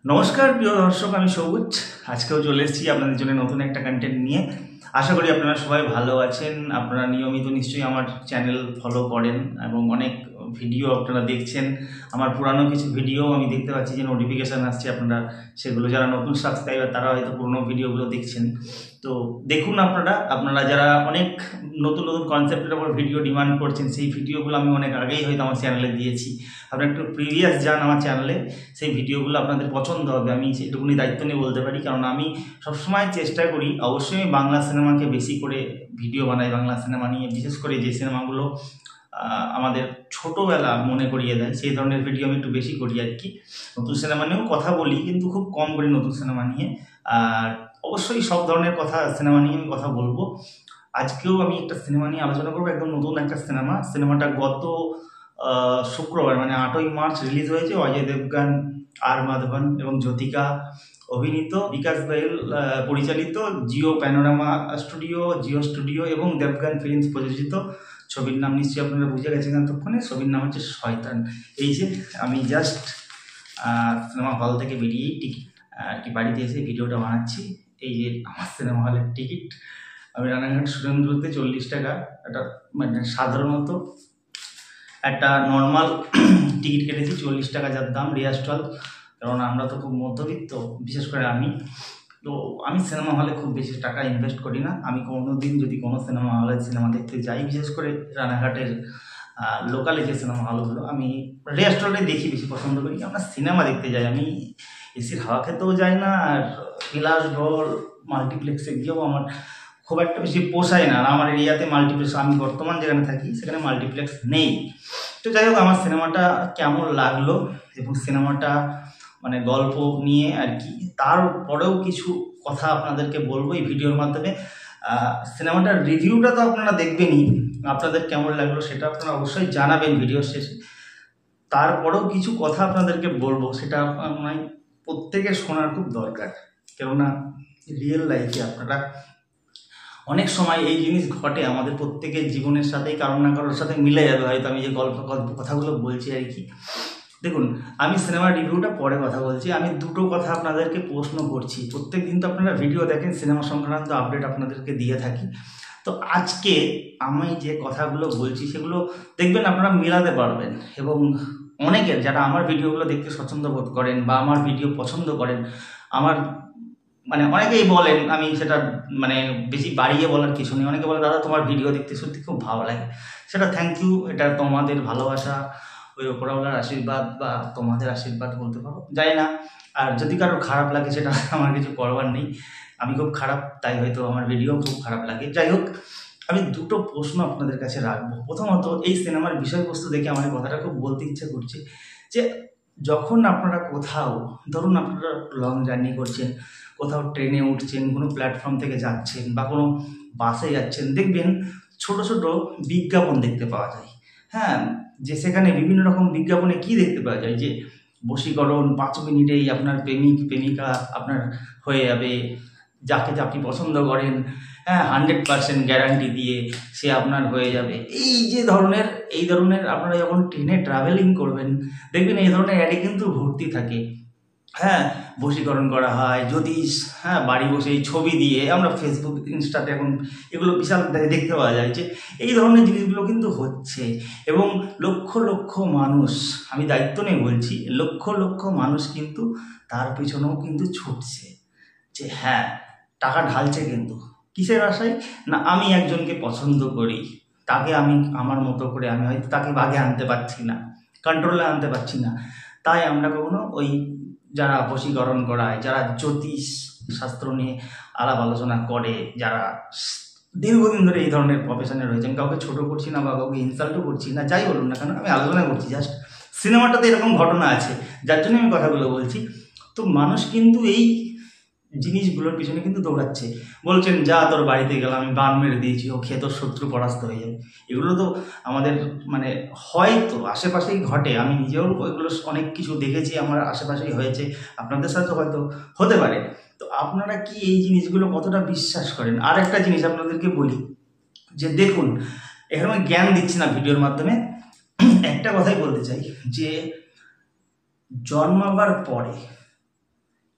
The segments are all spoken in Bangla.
নমস্কার প্রিয় দর্শক, আমি সবুজ। আজকেও চলে এসেছি আপনাদের জন্য নতুন একটা কন্টেন্ট নিয়ে। আশা করি আপনারা সবাই ভালো আছেন। আপনারা নিয়মিত নিশ্চয়ই আমার চ্যানেল ফলো করেন এবং অনেক ভিডিও আপনারা দেখছেন। আমার পুরানো কিছু ভিডিও আমি দেখতে পাচ্ছি যে নোটিফিকেশান আসছে, আপনারা সেগুলো যারা নতুন সাবস্ক্রাইবার তারা হয়তো পুরোনো ভিডিওগুলো দেখছেন। তো দেখুন, আপনারা যারা অনেক নতুন নতুন কনসেপ্টের ওপর ভিডিও ডিমান্ড করছেন, সেই ভিডিওগুলো আমি অনেক আগেই হয়তো আমার চ্যানেলে দিয়েছি। আপনারা একটু প্রিভিয়াস যান আমার চ্যানেলে, সেই ভিডিওগুলো আপনাদের পছন্দ হবে, আমি সেটুকুনি দায়িত্ব নিয়ে বলতে পারি। কারণ আমি সবসময় চেষ্টা করি, অবশ্যই আমি বাংলা সিনেমাকে বেশি করে ভিডিও বানাই, বাংলা সিনেমা নিয়ে, বিশেষ করে যে সিনেমাগুলো আমাদের ছোটোবেলা মনে করিয়ে দেয় সেই ধরনের ভিডিও আমি একটু বেশি করি আর কি। নতুন সিনেমা নিয়েও কথা বলি, কিন্তু খুব কম করি নতুন সিনেমা নিয়ে। আর অবশ্যই সব ধরনের সিনেমা নিয়ে আমি কথা বলবো। আজকেও আমি একটা সিনেমা নিয়ে আলোচনা করবো, একদম নতুন একটা সিনেমাটা গত শুক্রবার মানে 8ই মার্চ রিলিজ হয়েছে। অজয় দেবগান, আর মাধবন এবং জ্যোতিকা অভিনীত, বিকাশ বাইল পরিচালিত, জিও প্যানোরামা স্টুডিও, জিও স্টুডিও এবং দেবগান ফিল্মস প্রযোজিত। ছবির নাম নিশ্চয়ই আপনারা বুঝে গেছেন এতক্ষণে। ছবির নাম হচ্ছে শয়তান। এই যে আমি জাস্ট সিনেমা হল থেকে বেরিয়েই টিকিট বাড়িতে এসে ভিডিওটা বানাচ্ছি। এই যে আমার সিনেমা হলের টিকিট, আমি রানাঘাট সুরেন্দ্রতে 40 টাকা, একটা মানে সাধারণত একটা নর্মাল টিকিট কেটেছি 40 টাকা, যার দাম রিয়াস্টল। কারণ আমরা তো খুব মধ্যবিত্ত, বিশেষ করে আমি। তো আমি সিনেমা হলে খুব বেশি টাকা ইনভেস্ট করি না। আমি কোনো দিন যদি কোনো সিনেমা হলে সিনেমা দেখতে যাই, বিশেষ করে রানাঘাটের লোকালে যে সিনেমা হলগুলো, আমি রিয়াস্টলে দেখি, বেশি পছন্দ করি। আমরা সিনেমা দেখতে যাই, আমি এসির হাওয়া খেতেও যাই না। আর বিলাসবহুল মাল্টিপ্লেক্সে গিয়েও আমার খুব একটা বেশি পোষায় না। আর আমার এরিয়াতে মাল্টিপ্লেক্স, আমি বর্তমান যেখানে থাকি সেখানে মাল্টিপ্লেক্স নেই। তো যাই হোক, আমার সিনেমাটা কেমন লাগলো এবং সিনেমাটা মানে গল্প নিয়ে আর কি, তারপরেও কিছু কথা আপনাদেরকে বলবো এই ভিডিওর মাধ্যমে। সিনেমাটার রিভিউটা তো আপনারা দেখবেনই, আপনাদের কেমন লাগলো সেটা আপনারা অবশ্যই জানাবেন ভিডিওর শেষে। তারপরেও কিছু কথা আপনাদেরকে বলবো, সেটা আপনার প্রত্যেকের শোনার খুব দরকার। কেননা রিয়েল লাইফে আপনারা অনেক সময় এই জিনিস ঘটে আমাদের প্রত্যেকের জীবনের সাথেই, কারোর না কারোর সাথে মিলে যাবে হয়তো আমি যে কথাগুলো বলছি আর কি। দেখুন, আমি সিনেমার রিভিউটা পরে কথা বলছি। আমি দুটো কথা আপনাদেরকে প্রশ্ন করছি। প্রত্যেক দিন তো আপনারা ভিডিও দেখেন, সিনেমা সংক্রান্ত আপডেট আপনাদেরকে দিয়ে থাকি। তো আজকে আমি যে কথাগুলো বলছি সেগুলো দেখবেন আপনারা মেলাতে পারবেন। এবং অনেকের যারা আমার ভিডিওগুলো দেখতে স্বচ্ছন্দ বোধ করেন বা আমার ভিডিও পছন্দ করেন, আমার মানে অনেকেই বলেন, আমি সেটা মানে বেশি বাড়িয়ে বলার কিছু নেই, অনেকে বলে দাদা তোমার ভিডিও দেখতে সত্যি খুব ভালো লাগে। সেটা থ্যাংক ইউ, এটা তোমাদের ভালোবাসা, ওই ওপরওয়ালার আশীর্বাদ বা তোমাদের আশীর্বাদ বলতে পারো, জানি না। আর যদি কারোর খারাপ লাগে সেটা আমার কিছু করবার নেই, আমি খুব খারাপ তাই হয়তো আমার ভিডিও খুব খারাপ লাগে। যাই হোক, আমি দুটো প্রশ্ন আপনাদের কাছে রাখবো। প্রথমত, এই সিনেমার বিষয়বস্তু দেখে আমার কথাটা খুব বলতে ইচ্ছে করছে যে যখন আপনারা কোথাও, ধরুন আপনারা লং জার্নি করছেন, কোথাও ট্রেনে উঠছেন, কোনো প্ল্যাটফর্ম থেকে যাচ্ছেন বা কোনো বাসে যাচ্ছেন, দেখবেন ছোট ছোট বিজ্ঞাপন দেখতে পাওয়া যায়। হ্যাঁ, যে সেখানে বিভিন্ন রকম বিজ্ঞাপনে কি দেখতে পাওয়া যায়, যে বশীকরণ, 5 মিনিটেই আপনার প্রেমিক প্রেমিকা আপনার হয়ে যাবে, যাকে আপনি পছন্দ করেন, হ্যাঁ 100% গ্যারান্টি দিয়ে সে আপনার হয়ে যাবে। এই ধরনের আপনারা যখন ট্রেনে ট্রাভেলিং করবেন, দেখবেন এই ধরনের অ্যাডে কিন্তু ভর্তি থাকে। হ্যাঁ, বশীকরণ করা হয়, জ্যোতিষ, হ্যাঁ বাড়ি বসেই ছবি দিয়ে, আমরা ফেসবুক ইনস্টাতে এখন এগুলো বিশাল দেখতে পাওয়া যায় যে এই ধরনের জিনিসগুলো কিন্তু হচ্ছে। এবং লক্ষ লক্ষ মানুষ, আমি দায়িত্ব নিয়ে বলছি, লক্ষ লক্ষ মানুষ কিন্তু তার পিছনেও কিন্তু ছুটছে, যে হ্যাঁ টাকা ঢালছে, কিন্তু কিসের আশায় না, আমি একজনকে পছন্দ করি, তাকে আমি আমার মতো করে, আমি হয়তো তাকে বাগে আনতে পারছি না, কন্ট্রোলে আনতে পারছি না, তাই আমরা কখনো ওই যারা বশীকরণ করায়, যারা জ্যোতিষ শাস্ত্র নিয়ে আলাপ আলোচনা করে, যারা দীর্ঘদিন ধরে এই ধরনের প্রফেশনে রয়েছে, আমি কাউকে ছোটো করছি না বা কাউকে ইনসাল্টও করছি না, যাই বলুন না কেন, আমি আলোচনা করছি জাস্ট সিনেমাটাতে এরকম ঘটনা আছে যার জন্য আমি কথাগুলো বলছি। তো মানুষ কিন্তু এই জিনিসগুলোর পিছনে কিন্তু দৌড়াচ্ছে, বলছেন যা তোর বাড়িতে গেলাম, আমি বান মেরে দিয়েছি, ও খেয়ে তোর শত্রু পরাস্ত হয়ে যাবে। এগুলো তো আমাদের মানে হয়তো আশেপাশেই ঘটে, আমি নিজেও এগুলো অনেক কিছু দেখেছি, আমার আশেপাশেই হয়েছে, আপনাদের সাথে হয়তো হতে পারে। তো আপনারা কি এই জিনিসগুলো কতটা বিশ্বাস করেন? আর একটা জিনিস আপনাদেরকে বলি, যে দেখুন, এখানে আমি জ্ঞান দিচ্ছি না ভিডিওর মাধ্যমে, একটা কথাই বলতে চাই, যে জন্মাবার পরে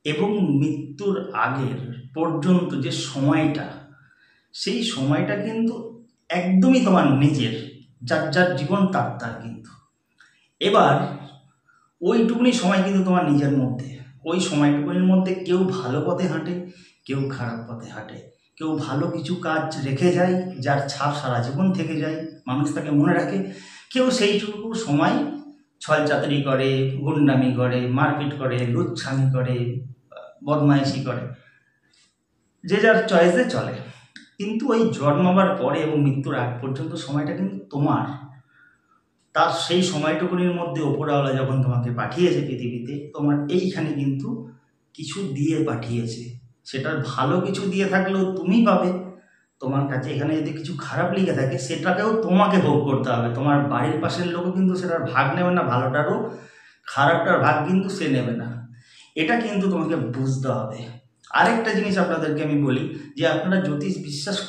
এবং মৃত্যুর আগের পর্যন্ত যে সময়টা, সেই সময়টা কিন্তু একদমই তোমার নিজের, যার যার জীবন তার তার। কিন্তু এবার ওইটুকুনি সময় কিন্তু তোমার নিজের মধ্যে, ওই সময়টুকুনির মধ্যে কেউ ভালো পথে হাঁটে, কেউ খারাপ পথে হাঁটে, কেউ ভালো কিছু কাজ রেখে যায় যার ছাপ সারা জীবন থেকে যায়, মানুষ তাকে মনে রাখে। কেউ সেইটুকু সময় ছলচাতুরি করে, গুন্ডামি করে, মারপিট করে, লুচ্ছামি করে, বদমাইশি করে, যে যার চয়েসে চলে। কিন্তু ওই জন্মাবার পরে এবং মৃত্যুর আগ পর্যন্ত সময়টা কিন্তু তোমার। তার সেই সময়টুকুনির মধ্যে ওপরওয়ালা যখন তোমাকে পাঠিয়েছে পৃথিবীতে, তোমার এইখানে কিন্তু কিছু দিয়ে পাঠিয়েছে। সেটার ভালো কিছু দিয়ে থাকলেও তুমি পাবে তোমার কাছে, এখানে যদি কিছু খারাপ লিখে থাকে সেটাকেও তোমাকে ভোগ করতে হবে। তোমার বাড়ির পাশের লোকও কিন্তু সেটার ভাগ নেবে না, ভালোটারও খারাপটার ভাগ কিন্তু সে নেবে না। এটা কিন্তু তোমাকে বুঝতে হবে। আরেকটা জিনিস আপনাদেরকে আমি বলি, যে আপনারা জ্যোতিষ বিশ্বাস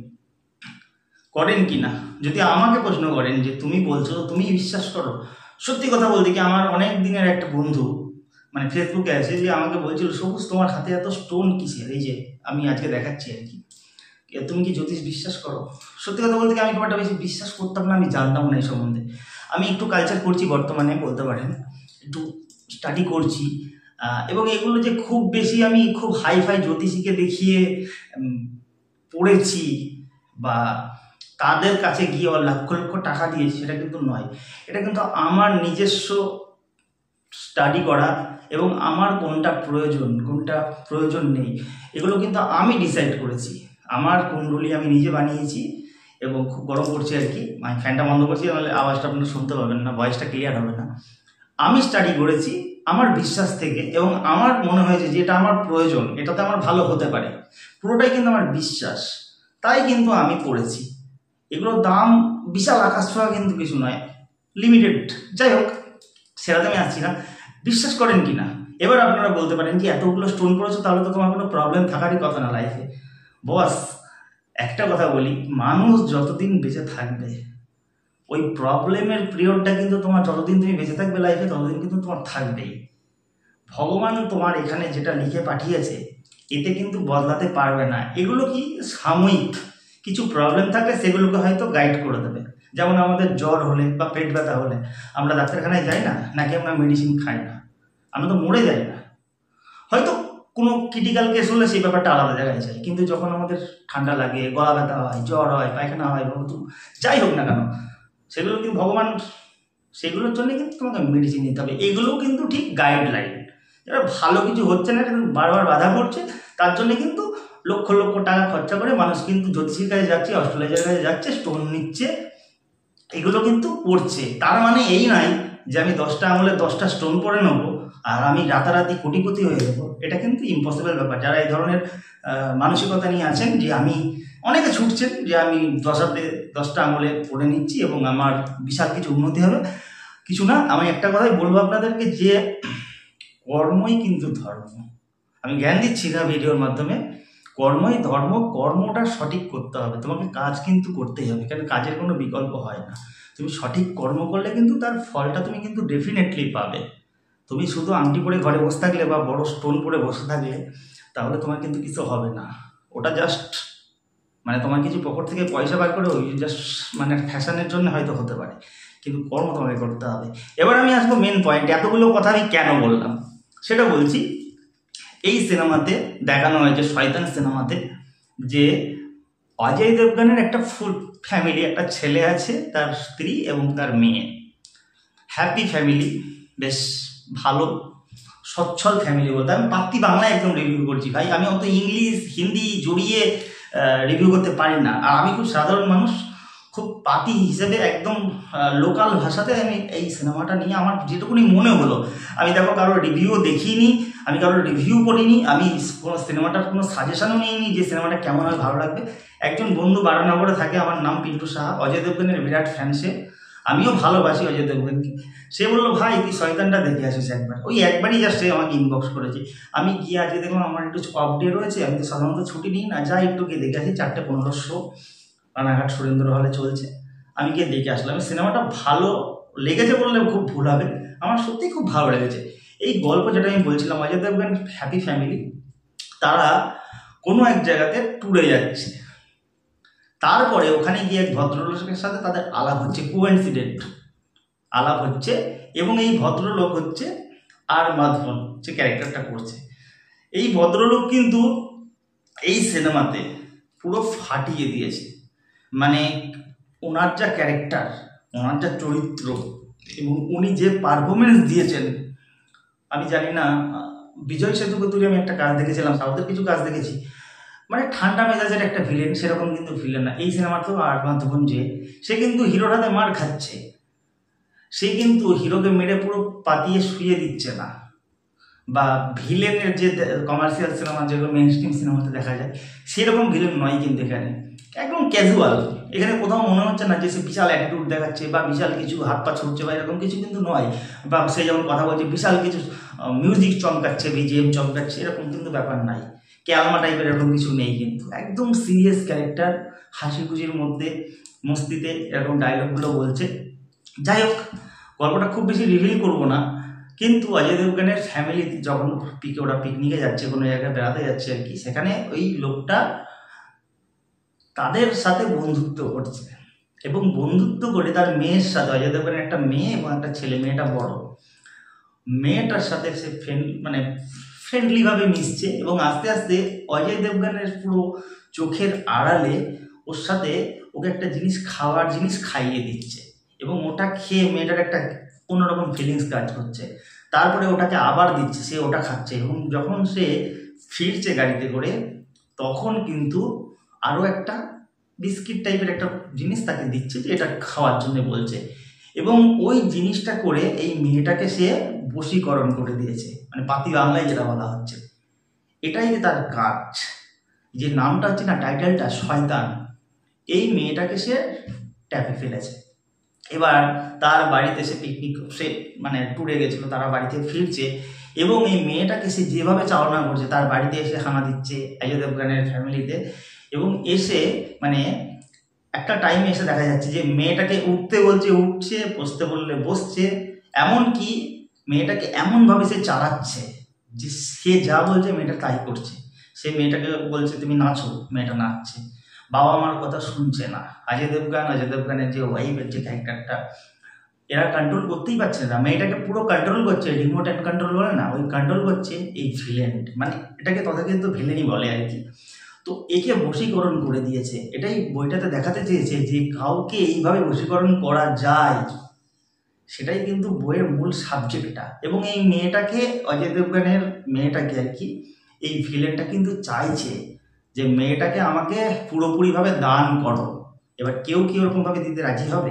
করেন কি না, যদি আমাকে প্রশ্ন করেন যে তুমি বলছো তুমি বিশ্বাস করো, সত্যি কথা বলতে কি আমার অনেক দিনের একটা বন্ধু মানে ফেসবুকে আছে, যে আমাকে বলছিল সবুজ তোমার হাতে এত স্টোন কিসের, এই যে আমি আজকে দেখাচ্ছি আর কি, তুমি কি জ্যোতিষ বিশ্বাস করো? সত্যি কথা বলতে কি আমি খুব একটা বেশি বিশ্বাস করতাম না, আমি জানতাম না এই সম্বন্ধে। আমি একটু কালচার করছি বর্তমানে, বলতে পারেন একটু স্টাডি করছি, এবং এগুলো যে খুব বেশি আমি খুব হাইফাই জ্যোতিষীকে দেখিয়ে পড়েছি বা তাদের কাছে গিয়ে লক্ষ লক্ষ টাকা দিয়েছি, সেটা কিন্তু নয়। এটা কিন্তু আমার নিজস্ব স্টাডি করা এবং আমার কোনটা প্রয়োজন নেই, এগুলো কিন্তু আমি ডিসাইড করেছি। আমার কুণ্ডলী আমি নিজে বানিয়েছি, এবং খুব গরম করছে আর কি, ফ্যানটা বন্ধ করছি, নাহলে আওয়াজটা আপনারা শুনতে পাবেন না, ভয়েসটা ক্লিয়ার হবে না। আমি স্টাডি করেছি আমার বিশ্বাস থেকে, এবং আমার মনে হয়েছে যে এটা আমার প্রয়োজন, এটাতে আমার ভালো হতে পারে, পুরোটাই কিন্তু আমার বিশ্বাস, তাই কিন্তু আমি পড়েছি। এগুলোর দাম বিশাল আকাশ ছোঁয়া কিন্তু কিছু নয়, লিমিটেড। যাই হোক, সেটাতে আমি আসছি না। বিশ্বাস করেন কি না এবার আপনারা বলতে পারেন যে এতগুলো স্টোন পড়েছো, তাহলে তো তোমার কোনো প্রবলেম থাকারই কথা না লাইফে। বস, একটা কথা বলি, মানুষ যতদিন বেঁচে থাকবে ওই প্রবলেমের পিরিয়ডটা কিন্তু তোমার, যতদিন তুমি বেঁচে থাকবে লাইফে ততদিন কিন্তু তোমার থাকবেই। ভগবান তোমার এখানে যেটা লিখে পাঠিয়েছে এতে কিন্তু বদলাতে পারবে না। এগুলো কি সাময়িক, কিছু প্রবলেম থাকলে সেগুলোকে হয়তো গাইড করে দেবে। যেমন আমাদের জ্বর হলে বা পেট ব্যথা হলে আমরা ডাক্তারখানায় যাই না, নাকি আমরা মেডিসিন খাই না, আমরা তো মরে যাই না। হয়তো কোনো ক্রিটিক্যাল কেস হলে সেই ব্যাপারটা আলাদা জায়গায় যায়, কিন্তু যখন আমাদের ঠান্ডা লাগে, গলা ব্যথা হয়, জ্বর হয়, পায়খানা হয়, যাই হোক না কেন, সেগুলো কিন্তু ভগবান, সেগুলোর জন্য কিন্তু তোমাকে মেডিসিন নিতে হবে। এগুলোও কিন্তু ঠিক গাইডলাইন। যারা ভালো কিছু হচ্ছে না, বারবার বাধা পড়ছে, তার জন্য কিন্তু লক্ষ লক্ষ টাকা খরচা করে মানুষ কিন্তু জ্যোতিষীর কাছে যাচ্ছে, অস্ট্রোলজারের কাছে যাচ্ছে, স্টোন নিচ্ছে, এগুলো কিন্তু পড়ছে। তার মানে এই নয় যে আমি 10টা আঙুলে 10টা স্টোন পরে নেবো আর আমি রাতারাতি কোটিপতি হয়ে যাবো, এটা কিন্তু ইম্পসিবল ব্যাপার। যারা এই ধরনের মানসিকতা নিয়ে আছেন, যে আমি, অনেকে ছুটছেন যে আমি 10টা আঙুলে পড়ে নিচ্ছি এবং আমার বিশাল কিছু উন্নতি হবে, কিছু না। আমি একটা কথাই বলবো আপনাদেরকে, যে কর্মই কিন্তু ধর্ম। আমি জ্ঞান দিচ্ছি না ভিডিওর মাধ্যমে, কর্মই ধর্ম। কর্মটা সঠিক করতে হবে, তোমাকে কাজ কিন্তু করতেই হবে, কারণ কাজের কোনো বিকল্প হয় না। তুমি সঠিক কর্ম করলে কিন্তু তার ফলটা তুমি কিন্তু ডেফিনেটলি পাবে। তুমি শুধু আংটি পরে ঘরে বসে থাকলে বা বড় স্টোন পরে বসে থাকলে তাহলে তোমার কিন্তু কিছু হবে না। ওটা জাস্ট মানে তোমার কিছু পকেট থেকে পয়সা বার করে ওই জাস্ট মানে ফ্যাশনের জন্য হয়তো হতে পারে, কিন্তু কর্ম তোমাকে করতে হবে। এবার আমি আসবো মেন পয়েন্ট, এতগুলো কথা আমি কেন বললাম সেটা বলছি। এই সিনেমাতে দেখানো হয়েছে, শয়তান সিনেমাতে, যে অজয় দেবগনের একটা ফুল ফ্যামিলি, একটা ছেলে আছে, তার স্ত্রী এবং তার মেয়ে, হ্যাপি ফ্যামিলি, বেশ ভালো সচ্ছল ফ্যামিলি বলতে। আমি পাতি বাংলায় একদম রিভিউ করছি ভাই, আমি অত ইংলিশ হিন্দি জড়িয়ে রিভিউ করতে পারি না। আর আমি খুব সাধারণ মানুষ, খুব পাতি হিসেবে একদম লোকাল ভাষাতে আমি এই সিনেমাটা নিয়ে আমার যেটুকুনি মনে হলো, আমি দেখো কারোর রিভিউও দেখিনি, আমি কারোর রিভিউ পড়িনি, আমি কোনো সিনেমাটার কোনো সাজেশনও নিইনি যে সিনেমাটা কেমন হয়, ভালো লাগবে। একজন বন্ধু বারানগরে থাকে, আমার নাম পিন্টু সাহা, অজয় দেবগনের বিরাট ফ্যান সে, আমিও ভালোবাসি অজয় দেবগনকে। সে বললো ভাই তুই শয়তানটা দেখে আসিস একবার, ওই একবারই জাস্ট সে আমাকে ইনবক্স করেছে। আমি গিয়ে আজকে দেখলাম আমার একটু অফ ডে রয়েছে, আমি তো সাধারণত ছুটি নিই না, যাই একটু গিয়ে দেখে আসি, 4:15 শো রানাঘাট সুরেন্দ্র হলে চলছে, আমি গিয়ে দেখে আসলাম। সিনেমাটা ভালো লেগেছে বললে খুব ভুল হবে, আমার সত্যিই খুব ভালো লেগেছে। এই গল্প যেটা আমি বলছিলাম, অজয় দেবগন হ্যাপি ফ্যামিলি, তারা কোনো এক জায়গাতে ট্যুরে যাচ্ছে। তারপরে ওখানে গিয়ে এক ভদ্রলোকের সাথে তাদের আলাপ হচ্ছে, কোইন্সিডেন্ট আলাপ হচ্ছে, এবং এই ভদ্রলোক হচ্ছে আর মাধবন, যে ক্যারেক্টারটা করছে। এই ভদ্রলোক কিন্তু এই সিনেমাতে পুরো ফাটিয়ে দিয়েছে। মানে ওনার যা ক্যারেক্টার, ওনার যা চরিত্র, এবং উনি যে পারফরমেন্স দিয়েছেন, আমি জানি না, বিজয় সেতুপতির আমি একটা কাজ দেখেছিলাম, সাউথের কিছু কাজ দেখেছি, মানে ঠান্ডা মেজাজের একটা ভিলেন, সেরকম কিন্তু ভিলেন না এই সিনেমাতেও। আর মাধবন যে, সে কিন্তু হিরোর হাতে মার খাচ্ছে, সে কিন্তু হিরোকে মেরে পুরো পাতিয়ে শুয়ে দিচ্ছে না, বা ভিলেনের যে কমার্শিয়াল সিনেমা যেগুলো মেন স্ট্রিম সিনেমাতে দেখা যায় সেরকম ভিলেন নয় কিন্তু এখানে, একদম ক্যাজুয়াল। এখানে কোথাও মনে হচ্ছে না যে সে বিশাল অ্যাটিটিউড দেখাচ্ছে বা বিশাল কিছু হাত পা ছুটছে বা এরকম কিছু কিন্তু নয়, বা সে যখন কথা বলছে বিশাল কিছু মিউজিক চমকাচ্ছে, বিজিএম চমকাচ্ছে, এরকম কিন্তু ব্যাপার নাই, ক্যালমা টাইপের এরকম কিছু নেই, কিন্তু একদম সিরিয়াস ক্যারেক্টার, হাসি খুশির মধ্যে মস্তিতে এরকম ডায়লগগুলো বলছে। যাই হোক, গল্পটা খুব বেশি রিভিল করবো না, কিন্তু অজয় দেবগনের ফ্যামিলি যখন ওরা পিকনিকে যাচ্ছে, কোনো জায়গায় বেড়াতে যাচ্ছে আর কি, সেখানে ওই লোকটা তাদের সাথে বন্ধুত্ব করছে, এবং বন্ধুত্ব করে তার মেয়ের সাথে, অজয় দেবগনের একটা মেয়ে এবং একটা ছেলে, মেয়েটা বড়, মেয়েটার সাথে সে ফ্রেন্ডলিভাবে মিশছে, এবং আস্তে আস্তে অজয় দেবগনের পুরো চোখের আড়ালে ওর সাথে ওকে একটা জিনিস, খাওয়ার জিনিস খাইয়ে দিচ্ছে, এবং ওটা খেয়ে মেয়েটার একটা অন্যরকম ফিলিংস কাজ করছে। তারপরে ওটাকে আবার দিচ্ছে, সে ওটা খাচ্ছে, এবং যখন সে ফিরছে গাড়িতে করে, তখন কিন্তু আরও একটা বিস্কিট টাইপের একটা জিনিস তাকে দিচ্ছে, যে এটা খাওয়ার জন্য বলছে, এবং ওই জিনিসটা করে এই মেয়েটাকে সে বশীকরণ করে দিয়েছে, মানে পাতি বাংলায় যেটা বলা হচ্ছে, এটাই যে তার কাজ। যে নামটা হচ্ছে না, টাইটেলটা শয়তান, এই মেয়েটাকে সে ট্যাপে ফেলেছে। এবার তার বাড়িতে সে পিকনিক, সে মানে ট্যুরে গেছিলো, তারা বাড়িতে ফিরছে, এবং এই মেয়েটাকে সে যেভাবে চালনা করছে, তার বাড়িতে এসে হানা দিচ্ছে অজয় দেবগনের ফ্যামিলিতে, এবং এসে মানে একটা টাইমে এসে দেখা যাচ্ছে যে মেয়েটাকে উঠতে বলছে উঠছে, বসতে বললে বসছে, এমনকি মেয়েটাকে এমনভাবে সে চালাচ্ছে যে সে যা বলছে মেয়েটা তাই করছে। সে মেয়েটাকে বলছে তুমি নাচো, মেয়েটা নাচছে, বাবা মার কথা শুনছে না। অজয় দেবগানের যে ওয়াইফের যে ক্যারেক্টারটা, এরা কন্ট্রোল করতেই পারছে না, মেয়েটাকে পুরো কন্ট্রোল করছে, রিমোট অ্যান্ড কন্ট্রোল বলে না, ওই কন্ট্রোল করছে এই ভিলেন, মানে এটাকে তথা কিন্তু ভিলেনই বলে আর কি। তো একে বশীকরণ করে দিয়েছে, এটাই বইটাতে দেখাতে চেয়েছে যে কাউকে এইভাবে বশীকরণ করা যায়, সেটাই কিন্তু বইয়ের মূল সাবজেক্টটা। এবং এই মেয়েটাকে, অজয় দেবগনের মেয়েটাকে আর কি, এই ভিলেনটা কিন্তু চাইছে যে মেয়েটাকে আমাকে পুরোপুরিভাবে দান করো। এবার কেউ কি ওরকমভাবে দিতে রাজি হবে?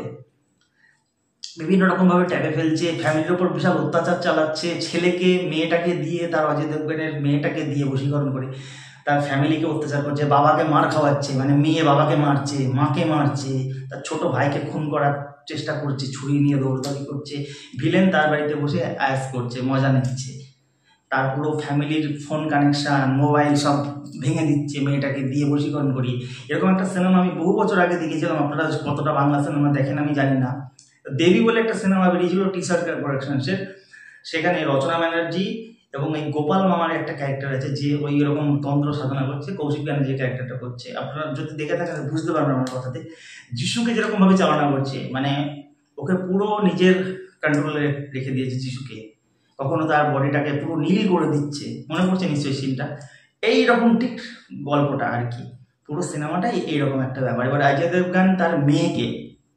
বিভিন্ন রকমভাবে ট্যাপে ফেলছে, ফ্যামিলির ওপর বিশাল অত্যাচার চালাচ্ছে, ছেলেকে মেয়েটাকে দিয়ে, তার অজয় দেবগনের মেয়েটাকে দিয়ে বশীকরণ করে তার ফ্যামিলিকে অত্যাচার করছে, বাবাকে মার খাওয়াচ্ছে, মানে মেয়ে বাবাকে মারছে, মাকে মারছে, তার ছোট ভাইকে খুন করার চেষ্টা করছে, ছুরি নিয়ে দৌড়দৌড়ি করছে, ভিলেন তার বাড়িতে বসে আয়াস করছে, মজা নিচ্ছে, তার পুরো ফ্যামিলির ফোন কানেকশান, মোবাইল সব ভেঙে দিচ্ছে মেয়েটাকে দিয়ে বশীকরণ করি। এরকম একটা সিনেমা আমি বহু বছর আগে দেখেছিলাম, আপনারা কতটা বাংলা সিনেমা দেখেন আমি জানি না, দেবী বলে একটা সিনেমা বেরিয়েছিল টি-শার্ট প্রোডাকশনসের, সেখানে রচনা ব্যানার্জি এবং এই গোপাল মামার একটা ক্যারেক্টার আছে, যে ওই রকম তন্ত্র সাধনা করছে, কৌশিক ব্যানার্জি যে ক্যারেক্টারটা করছে, আপনারা যদি দেখে থাকেন বুঝতে পারবেন আমার কথাতে। যিশুকে যেরকমভাবে চালনা করছে, মানে ওকে পুরো নিজের কন্ট্রোলে রেখে দিয়েছে যিশুকে, কখনো তার বডিটাকে পুরো নীল করে দিচ্ছে, মনে পড়ছে নিশ্চয়ই সিনটা। এইরকম ঠিক গল্পটা আর কি, পুরো সিনেমাটাই এইরকম একটা ব্যাপার। এবার অজয় দেবগন তার মেয়েকে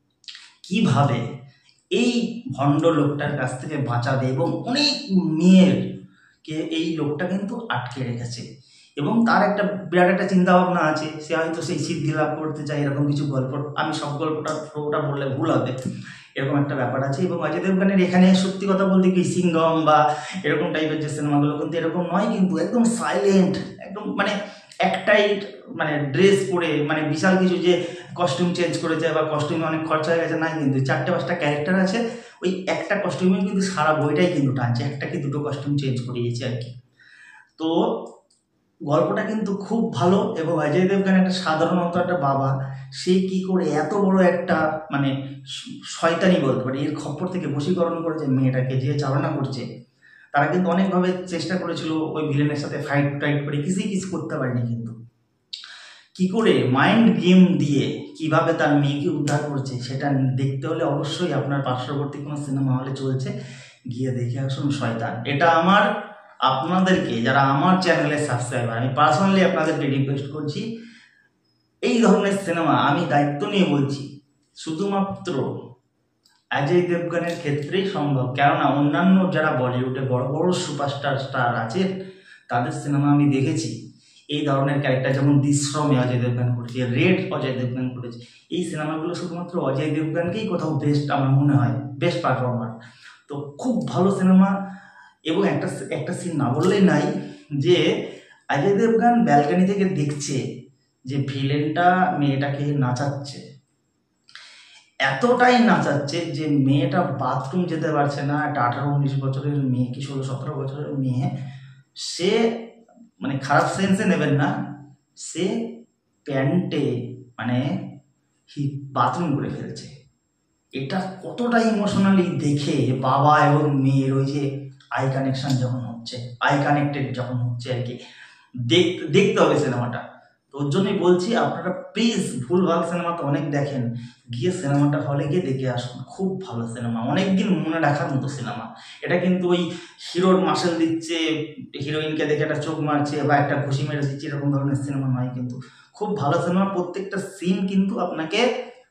কিভাবে এই ভণ্ড লোকটার কাছ থেকে বাঁচাবে, এবং অনেক মেয়েরকে এই লোকটা কিন্তু আটকে রেখেছে, এবং তার একটা বিরাট একটা চিন্তা ভাবনা আছে, সে হয়তো সেই সিদ্ধি লাভ করতে চায়, এরকম কিছু গল্প, আমি সব গল্পটা পুরোটা বললে ভুল হবে, এরকম একটা ব্যাপার আছে। এবং অজয় দেবগনের এখানে সত্যি কথা বলতে কি সিংঘম বা এরকম টাইপের যে সিনেমাগুলো কিন্তু এরকম নয়, কিন্তু একদম সাইলেন্ট, একদম মানে একটাই মানে ড্রেস পরে, মানে বিশাল কিছু যে কস্টিউম চেঞ্জ করেছে বা কস্টিউমে অনেক খরচা হয়ে গেছে, না, কিন্তু 4-5টা ক্যারেক্টার আছে, ওই একটা কস্টিউমে কিন্তু সারা বইটাই কিন্তু টানছে, একটা কি দুটো কস্টিউম চেঞ্জ করিয়েছে আর কি। তো গল্পটা কিন্তু খুব ভালো, এবং অজয় দেবগন একটা সাধারণত একটা বাবা, সে কি করে এত বড় একটা মানে শয়তানি বলতে পারে, এর খপ্পর থেকে বশীকরণ করেছে মেয়েটাকে, যে চালনা করছে, তারা কিন্তু অনেকভাবে চেষ্টা করেছিল ওই ভিলেনের সাথে ফাইট টাইট করে, কিছুই কিছু করতে পারেনি। কিন্তু কি করে মাইন্ড গেম দিয়ে কিভাবে তার মেয়েকে উদ্ধার করছে সেটা দেখতে হলে অবশ্যই আপনার পার্শ্ববর্তী কোনো সিনেমা হলে চলছে, গিয়ে দেখে আসুন শয়তান। এটা আমার আপনাদেরকে, যারা আমার চ্যানেলের সাবস্ক্রাইবার, আমি পার্সোনালি আপনাদেরকে রিকোয়েস্ট করছি, এই ধরনের সিনেমা আমি দায়িত্ব নিয়ে বলছি শুধুমাত্র অজয় দেবগনের ক্ষেত্রেই সম্ভব। কেননা অন্যান্য যারা বলিউডে বড় বড় স্টার আছে তাদের সিনেমা আমি দেখেছি, এই ধরনের ক্যারেক্টার যেমন দিশ্রমে অজয় দেবগন করেছে, রেড অজয় দেবগন করেছে, এই সিনেমাগুলো শুধুমাত্র অজয় দেবগনকেই কোথাও বেস্ট আমার মনে হয়, বেস্ট পারফর্মার। তো খুব ভালো সিনেমা। এবং একটা সিন না বললেই নাই, যে অজয় দেবগন ব্যালকনি থেকে দেখছে যে ভিলেনটা মেয়েটাকে নাচাচ্ছে, এতটাই নাচাচ্ছে যে মেয়েটা বাথরুম যেতে পারছে না। একটা 18-19 বছরের মেয়ে কি 16-17 বছরের মেয়ে, সে মানে খারাপ সেন্সে নেবেন না, সে প্যান্টে মানে বাথরুম করে ফেলছে। এটা কতটা ইমোশনালি দেখে বাবা এবং মেয়ের ওই যে আই কানেকশন যখন হচ্ছে, আই কানেক্টেড যখন হচ্ছে আর কি, দেখতে হবে সিনেমাটা। তো ওর জন্যই বলছি আপনারা প্লিজ, ভুলভাল সিনেমা তো অনেক দেখেন, গিয়ে সিনেমাটা হলে গিয়ে দেখে আসুন। খুব ভালো সিনেমা, অনেকদিন মনে রাখার মতো সিনেমা। এটা কিন্তু ওই হিরোর মাসেল দিচ্ছে, হিরোইনকে দেখে একটা চোখ মারছে বা একটা ঘুষি মেরে দিচ্ছে, এরকম ধরনের সিনেমা নয়। কিন্তু খুব ভালো সিনেমা, প্রত্যেকটা সিন কিন্তু আপনাকে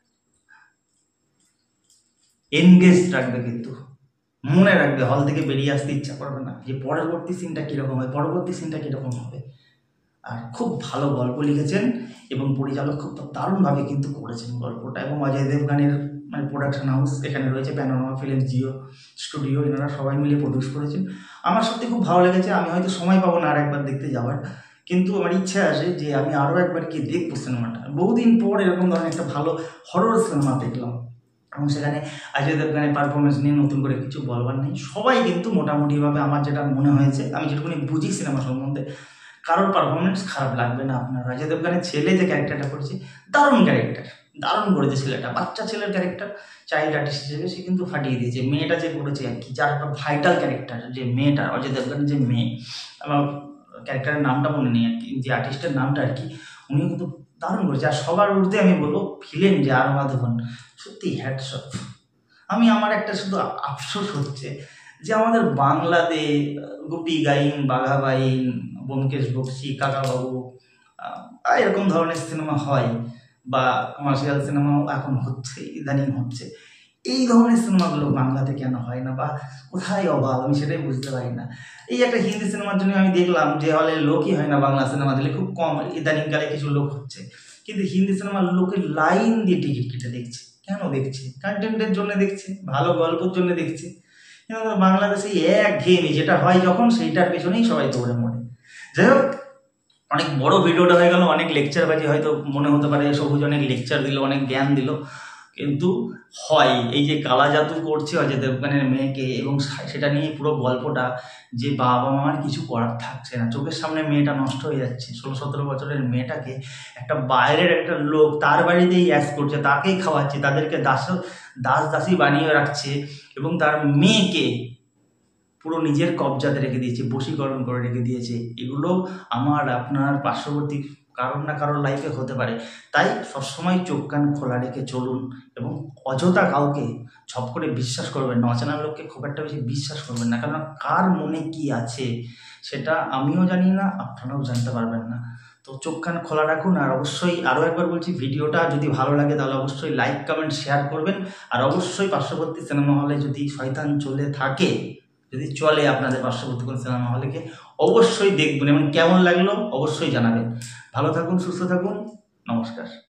এনগেজ রাখবে, কিন্তু মনে রাখবে, হল থেকে বেরিয়ে আসতে ইচ্ছা করবে না যে পরবর্তী সিনটা কীরকম হয়, পরবর্তী সিনটা কীরকম হবে। আর খুব ভালো গল্প লিখেছেন এবং পরিচালক খুব দারুণভাবে কিন্তু করেছেন গল্পটা। এবং অজয় দেবগানের মানে প্রোডাকশন হাউস এখানে রয়েছে, প্যানোরামা ফিল্ম, জিও স্টুডিও, এনারা সবাই মিলে প্রডিউস করেছেন। আমার সত্যি খুব ভালো লেগেছে। আমি হয়তো সময় পাবো না আর একবার দেখতে যাওয়ার, কিন্তু আমার ইচ্ছা আছে যে আমি আরও একবার গিয়ে দেখবো সিনেমাটা। বহুদিন পর এরকম ধরনের একটা ভালো হরর সিনেমা দেখলাম, এবং সেখানে অজয় দেবগানের পারফরমেন্স নিয়ে নতুন করে কিছু বলবার নেই। সবাই কিন্তু মোটামুটিভাবে আমার যেটা মনে হয়েছে, আমি যেটুকুনি বুঝি সিনেমা সম্বন্ধে, কারোর পারফরমেন্স খারাপ লাগবে না আপনার। অজয় দেবগানের ছেলে যে ক্যারেক্টারটা করেছে, দারুণ ক্যারেক্টার, দারুণ করেছে ছেলেটা, বাচ্চা ছেলের ক্যারেক্টার, চাইল্ড আর্টিস্ট হিসেবে সে কিন্তু ফাটিয়ে দিয়েছে। মেয়েটা যে করেছে আর কি, যার একটা ভাইটাল ক্যারেক্টার, যে মেয়েটা অজয় দেবগানের যে মেয়ে, আমার ক্যারেক্টারের নামটা মনে নেই আর কি, যে আর্টিস্টের নামটা আর কি, উনিও কিন্তু দারুণ করেছে। আর সবার ঊর্ধ্বে আমি বলবো ভিলেন যে আর মাধবন, সত্যি হ্যাটস অফ। আমার একটা শুধু আফসোস হচ্ছে যে আমাদের বাংলাতে গুপি গাইন, বাঘা বাইন, ব্যোমকেশ বক্সি, কাকাবাবু, এরকম ধরনের সিনেমা হয়, বা কমার্শিয়াল সিনেমাও এখন হচ্ছে, ইদানিং হচ্ছে। এই ধরনের সিনেমাগুলো বাংলাতে কেন হয় না, বা কোথায় অভাব, আমি সেটাই বুঝতে পারি না। এই একটা হিন্দি সিনেমার জন্য আমি দেখলাম যে হলে লোকই হয় না, বাংলা সিনেমা দিলে খুব কম, ইদানিংকালে কিছু লোক হচ্ছে। কিন্তু হিন্দি সিনেমার লোকের লাইন দিয়ে টিকিট কেটে দেখছে। কেন দেখছে? কন্টেন্টের জন্য দেখছে, ভালো গল্পের জন্য দেখছে। কিন্তু বাংলাদেশে এক ঘেয়েমি যেটা হয় যখন, সেইটার পেছনেই সবাই দৌড়ে মরে। যাই হোক, অনেক বড় ভিডিওটা হয়ে গেল, অনেক লেকচারবাজি হয়তো মনে হতে পারে, সবুজ অনেক লেকচার দিল, অনেক জ্ঞান দিল, কিন্তু হয় এই যে কালা জাদু করছে অজয় দেবগানের মেয়েকে, এবং সেটা নিয়ে পুরো গল্পটা, যে বাবা মার কিছু করার থাকছে না, চোখের সামনে মেয়েটা নষ্ট হয়ে যাচ্ছে, 16-17 বছরের মেয়েটাকে একটা বাইরের একটা লোক তার বাড়িতেই অ্যাস করছে, তাকেই খাওয়াচ্ছে, তাদেরকে দাসী বানিয়ে রাখছে, এবং তার মেয়েকে পুরো নিজের কবজাতে রেখে দিয়েছে, বশীকরণ করে রেখে দিয়েছে। এগুলো আমার আপনার পার্শ্ববর্তী কারোর না কারোর লাইফে হতে পারে। তাই সবসময় চোখ কান খোলা রেখে চলুন, এবং অযথা কাউকে ঝপ করে বিশ্বাস করবেন না, অচেনা লোককে খুব একটা বেশি বিশ্বাস করবেন না, কারণ কার মনে কি আছে সেটা আমিও জানি না, আপনারাও জানতে পারবেন না। তো চোখ কান খোলা রাখুন। আর অবশ্যই আরও একবার বলছি, ভিডিওটা যদি ভালো লাগে তাহলে অবশ্যই লাইক, কমেন্ট, শেয়ার করবেন। আর অবশ্যই পার্শ্ববর্তী সিনেমা হলে যদি শয়তান চলে থাকে, যদি চলে আপনাদের পার্শ্ববর্তী কোনো সিনেমা হলে গিয়ে অবশ্যই দেখবেন, এবং কেমন লাগলো অবশ্যই জানাবেন। ভালো থাকুন, সুস্থ থাকুন, নমস্কার।